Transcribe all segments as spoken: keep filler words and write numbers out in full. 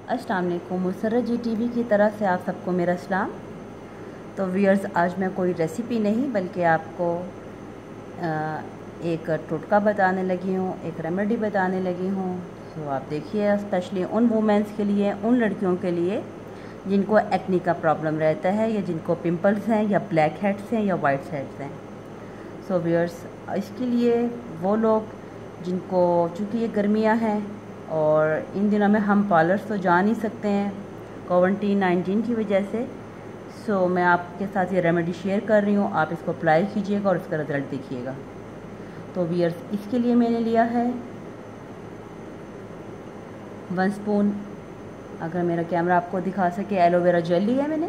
अस्सलाम वालेकुम। मुसर्रत जी टीवी की तरफ से आप सबको मेरा सलाम। तो व्यूअर्स, आज मैं कोई रेसिपी नहीं बल्कि आपको एक टोटका बताने लगी हूँ, एक रेमेडी बताने लगी हूँ। तो आप देखिए, स्पेशली उन वुमेंस के लिए, उन लड़कियों के लिए जिनको एक्नी का प्रॉब्लम रहता है, या जिनको पिंपल्स हैं, या ब्लैक हेड्स हैं, या वाइट हेड्स हैं। सो व्यूअर्स, इसके लिए वो लोग जिनको, चूँकि ये गर्मियाँ हैं और इन दिनों में हम पार्लर्स तो जा नहीं सकते हैं कोविड नाइन्टीन की वजह से। सो so, मैं आपके साथ ये रेमेडी शेयर कर रही हूँ। आप इसको अप्लाई कीजिएगा और इसका रिज़ल्ट देखिएगा। तो व्यूअर्स, इसके लिए मैंने लिया है वन स्पून, अगर मेरा कैमरा आपको दिखा सके, एलोवेरा जेल लिया है मैंने।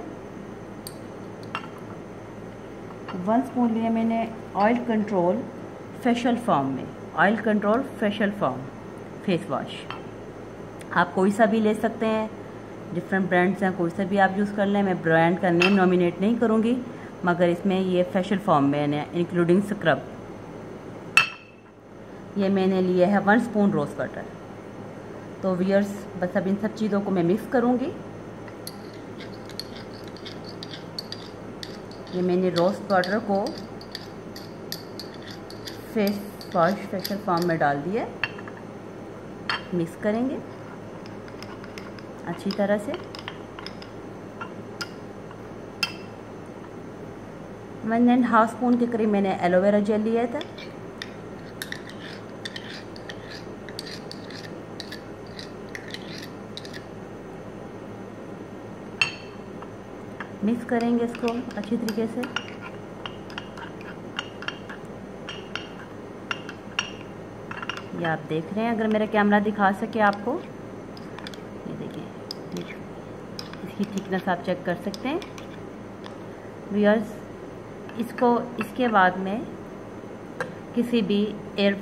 वन स्पून लिया मैंने ऑयल कंट्रोल फेशियल फॉर्म में, oil control facial foam face wash. आप कोई सा भी ले सकते हैं, डिफरेंट ब्रांड्स हैं, कोई सा भी आप यूज़ कर लें। मैं ब्रांड का नेम नॉमिनेट नहीं करूँगी, मगर इसमें ये फेशियल फॉर्म में है, इंक्लूडिंग स्क्रब। ये मैंने लिया है वन स्पून रोज़ वाटर। तो व्यूअर्स, बस अब इन सब चीज़ों को मैं मिक्स करूँगी। ये मैंने रोज़ वाटर को फेस वॉश फेशियल फॉर्म में डाल दिया। मिक्स करेंगे अच्छी तरह से। वन एंड हाफ स्पून के करीब मैंने एलोवेरा जेल लिया था। मिक्स करेंगे इसको अच्छी तरीके से। ये आप देख रहे हैं, अगर मेरा कैमरा दिखा सके आपको, ये देखिए, इसकी थिकनेस आप चेक कर सकते हैं व्यूअर्स। इसको इसके बाद में किसी भी एयर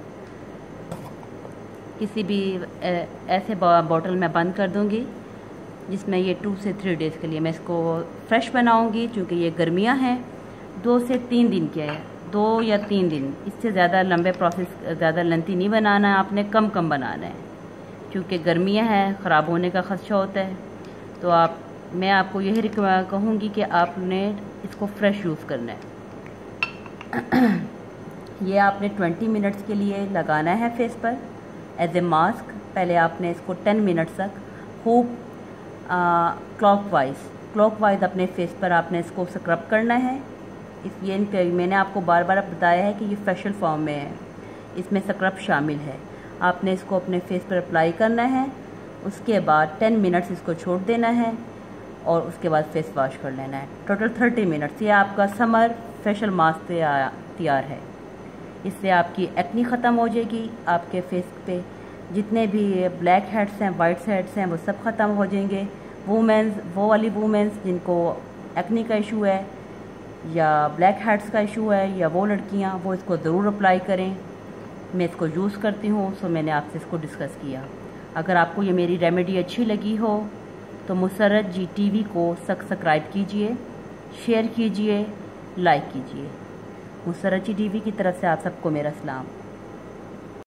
किसी भी ऐसे बॉटल में बंद कर दूंगी जिसमें ये टू से थ्री डेज़ के लिए मैं इसको फ्रेश बनाऊंगी। क्योंकि ये गर्मियां हैं, दो से तीन दिन के है, दो या तीन दिन, इससे ज़्यादा लंबे प्रोसेस, ज़्यादा लेंथी नहीं बनाना है आपने, कम कम बनाना है। क्योंकि गर्मियां हैं, ख़राब होने का ख़दशा होता है। तो आप मैं आपको यही कहूँगी कि आपने इसको फ्रेश यूज़ करना है। ये आपने ट्वेंटी मिनट्स के लिए लगाना है फेस पर एज ए मास्क। पहले आपने इसको टेन मिनट्स तक खूब क्लॉकवाइज क्लॉकवाइज अपने फेस पर आपने इसको स्क्रब करना है। इस ये मैंने आपको बार बार बताया है कि ये फेशियल फॉर्म में है, इसमें स्क्रब शामिल है। आपने इसको अपने फेस पर अप्लाई करना है, उसके बाद टेन मिनट्स इसको छोड़ देना है और उसके बाद फेस वॉश कर लेना है। Total thirty minutes. ये आपका समर फेशियल मास्क तैयार है। इससे आपकी एक्नी ख़त्म हो जाएगी, आपके फेस पे जितने भी ब्लैक हेड्स हैं, वाइट हेड्स हैं, वो सब ख़त्म हो जाएंगे। वुमेंस, वो वाली वुमेंस जिनको एक्नी का इशू है या ब्लैक हेड्स का इशू है, या वो लड़कियां, वो इसको ज़रूर अप्लाई करें। मैं इसको यूज़ करती हूँ, सो मैंने आपसे इसको डिस्कस किया। अगर आपको ये मेरी रेमेडी अच्छी लगी हो तो मुसर्रत जी टीवी को सब्सक्राइब कीजिए, शेयर कीजिए, लाइक कीजिए। मुसर्रत जी टीवी की तरफ से आप सबको मेरा सलाम।